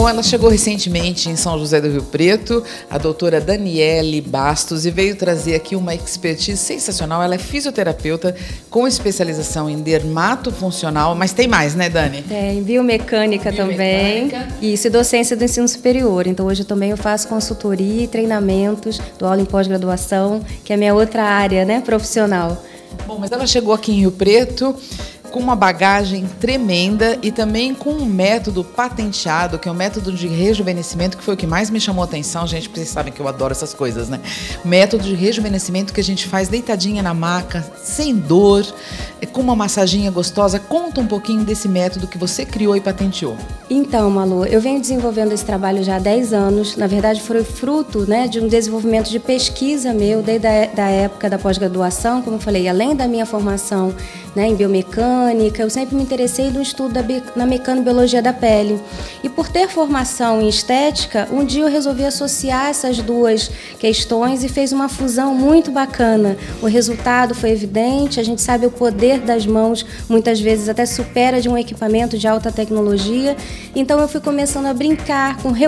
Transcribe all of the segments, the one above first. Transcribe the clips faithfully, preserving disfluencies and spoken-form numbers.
Bom, ela chegou recentemente em São José do Rio Preto, a doutora Daniele Bastos, e veio trazer aqui uma expertise sensacional. Ela é fisioterapeuta com especialização em dermatofuncional, mas tem mais, né, Dani? Tem, biomecânica, biomecânica. também. Isso, e docência do ensino superior. Então, hoje também eu faço consultoria e treinamentos, dou aula em pós-graduação, que é a minha outra área, né, profissional. Bom, mas ela chegou aqui em Rio Preto com uma bagagem tremenda e também com um método patenteado, que é um método de rejuvenescimento, que foi o que mais me chamou a atenção. Gente, vocês sabem que eu adoro essas coisas, né? Método de rejuvenescimento que a gente faz deitadinha na maca, sem dor, com uma massaginha gostosa. Conta um pouquinho desse método que você criou e patenteou. Então, Malu, eu venho desenvolvendo esse trabalho já há dez anos. Na verdade, foi fruto, né, de um desenvolvimento de pesquisa meu, desde a da época da pós-graduação, como eu falei, além da minha formação, né, em biomecânica, eu sempre me interessei no estudo da, na mecanobiologia da pele. E por ter formação em estética, um dia eu resolvi associar essas duas questões e fez uma fusão muito bacana. O resultado foi evidente, a gente sabe o poder das mãos, muitas vezes até supera de um equipamento de alta tecnologia. Então eu fui começando a brincar com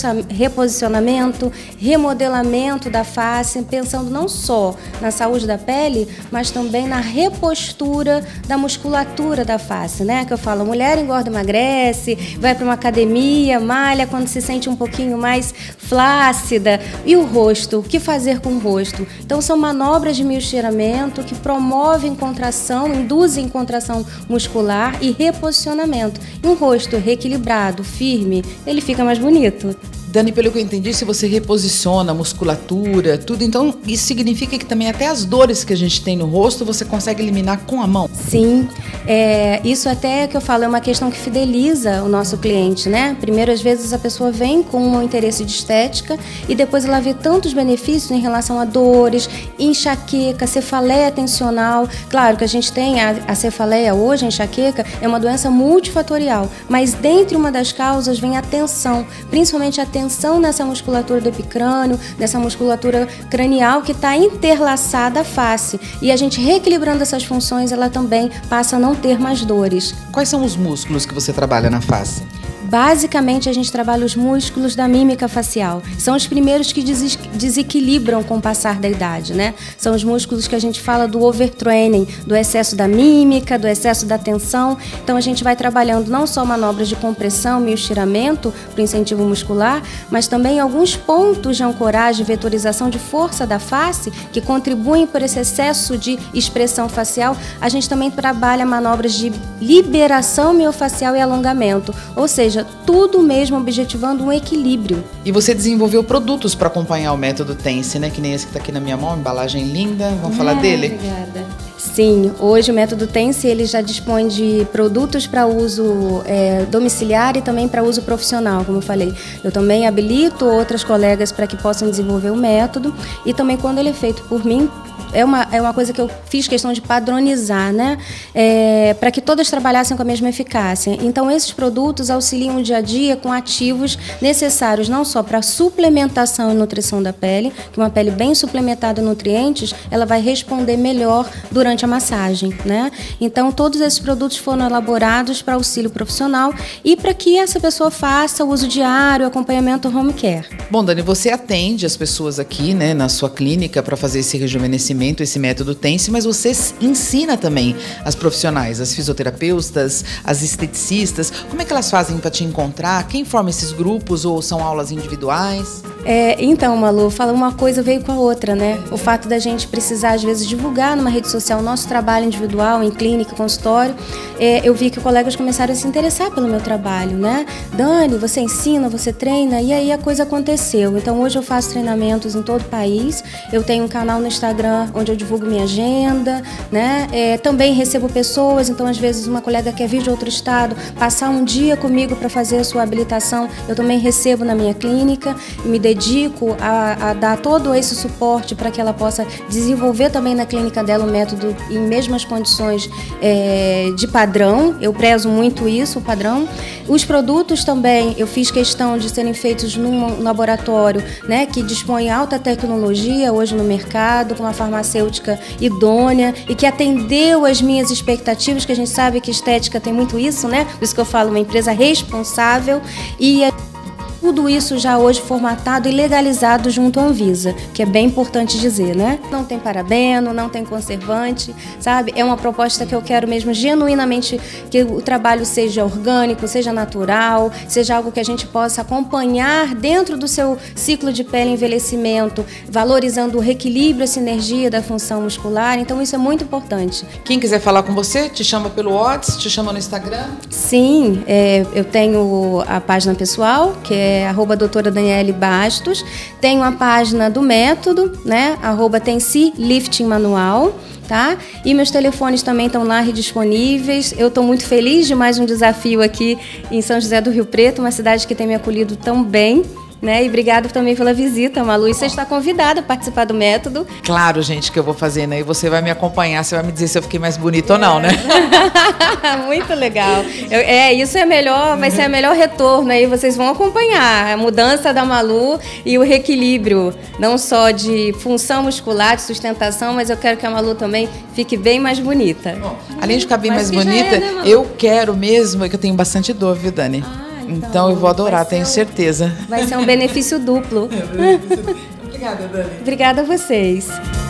reposicionamento, remodelamento da face, pensando não só na saúde da pele, mas também na repostura da musculatura da face, né? Que eu falo, a mulher engorda, emagrece, vai para uma academia, malha quando se sente um pouquinho mais flácida. E o rosto? O que fazer com o rosto? Então são manobras de mioestiramento que promovem contração, induzem contração muscular e reposicionamento. E um rosto reequilibrado, firme, ele fica mais bonito. Dani, pelo que eu entendi, se você reposiciona a musculatura, tudo, então isso significa que também até as dores que a gente tem no rosto, você consegue eliminar com a mão? Sim, é, isso até que eu falo é uma questão que fideliza o nosso cliente, né? Primeiro, às vezes, a pessoa vem com um interesse de estética e depois ela vê tantos benefícios em relação a dores, enxaqueca, cefaleia tensional. Claro que a gente tem a, a cefaleia hoje, a enxaqueca, é uma doença multifatorial, mas dentre uma das causas vem a tensão, principalmente a tensão tensão nessa musculatura do epicrânio, nessa musculatura cranial que está interlaçada à face. E a gente reequilibrando essas funções, ela também passa a não ter mais dores. Quais são os músculos que você trabalha na face? Basicamente, a gente trabalha os músculos da mímica facial. São os primeiros que des desequilibram com o passar da idade, né? São os músculos que a gente fala do overtraining, do excesso da mímica, do excesso da tensão. Então, a gente vai trabalhando não só manobras de compressão, mioestiramento para o incentivo muscular, mas também alguns pontos de ancoragem, vetorização de força da face, que contribuem por esse excesso de expressão facial. A gente também trabalha manobras de liberação miofacial e alongamento, ou seja, tudo mesmo objetivando um equilíbrio. E você desenvolveu produtos para acompanhar o método Tense, né? Que nem esse que está aqui na minha mão, embalagem linda. Vamos é, falar dele? Obrigada. Sim, hoje o método Tense ele já dispõe de produtos para uso é, domiciliar e também para uso profissional, como eu falei. Eu também habilito outras colegas para que possam desenvolver o método e também quando ele é feito por mim, É uma, é uma coisa que eu fiz questão de padronizar, né? É, para que todas trabalhassem com a mesma eficácia. Então, esses produtos auxiliam o dia a dia com ativos necessários não só para a suplementação e nutrição da pele, que uma pele bem suplementada em nutrientes, ela vai responder melhor durante a massagem, né? Então, todos esses produtos foram elaborados para auxílio profissional e para que essa pessoa faça o uso diário, acompanhamento home care. Bom, Dani, você atende as pessoas aqui, né, na sua clínica para fazer esse rejuvenescimento, esse método Tense, mas você ensina também as profissionais, as fisioterapeutas, as esteticistas. Como é que elas fazem para te encontrar? Quem forma esses grupos ou são aulas individuais? É, então, Malu, fala uma coisa veio com a outra, né? O fato da gente precisar, às vezes, divulgar numa rede social o nosso trabalho individual, em clínica, consultório, é, eu vi que colegas começaram a se interessar pelo meu trabalho, né? Dani, você ensina, você treina, e aí a coisa aconteceu. Então, hoje eu faço treinamentos em todo o país, eu tenho um canal no Instagram onde eu divulgo minha agenda, né? É, também recebo pessoas, então, às vezes, uma colega quer vir de outro estado, passar um dia comigo para fazer a sua habilitação, eu também recebo na minha clínica e me dedico a, a dar todo esse suporte para que ela possa desenvolver também na clínica dela o método em mesmas condições é, de padrão. Eu prezo muito isso, o padrão. Os produtos também, eu fiz questão de serem feitos num laboratório, né, que dispõe alta tecnologia hoje no mercado, com uma farmacêutica idônea e que atendeu as minhas expectativas, que a gente sabe que estética tem muito isso, né? Por isso que eu falo, uma empresa responsável. E a Tudo isso já hoje formatado e legalizado junto à Anvisa, que é bem importante dizer, né? Não tem parabeno, não tem conservante, sabe? É uma proposta que eu quero mesmo genuinamente que o trabalho seja orgânico, seja natural, seja algo que a gente possa acompanhar dentro do seu ciclo de pele e envelhecimento, valorizando o reequilíbrio, a sinergia da função muscular. Então isso é muito importante. Quem quiser falar com você, te chama pelo WhatsApp, te chama no Instagram? Sim, é, eu tenho a página pessoal, que é arroba doutora Daniele Bastos. Tenho a página do método, né? Arroba Tensi Lifting Manual. Tá? E meus telefones também estão lá disponíveis. Eu estou muito feliz de mais um desafio aqui em São José do Rio Preto, uma cidade que tem me acolhido tão bem. Né? E obrigado também pela visita, Malu. E você está convidada a participar do método. Claro, gente, que eu vou fazer, né? E você vai me acompanhar, você vai me dizer se eu fiquei mais bonita é. ou não, né? Muito legal. Eu, é, isso é melhor, vai ser o melhor retorno aí. Vocês vão acompanhar a mudança da Malu e o reequilíbrio, não só de função muscular, de sustentação, mas eu quero que a Malu também fique bem mais bonita. Bom, além de ficar bem mais bonita, é, né, eu quero mesmo, é que eu tenho bastante dor, viu, Dani? Ah. Então, então eu vou adorar, tenho um, certeza. Vai ser um benefício duplo. Obrigada, Dani. Obrigada a vocês.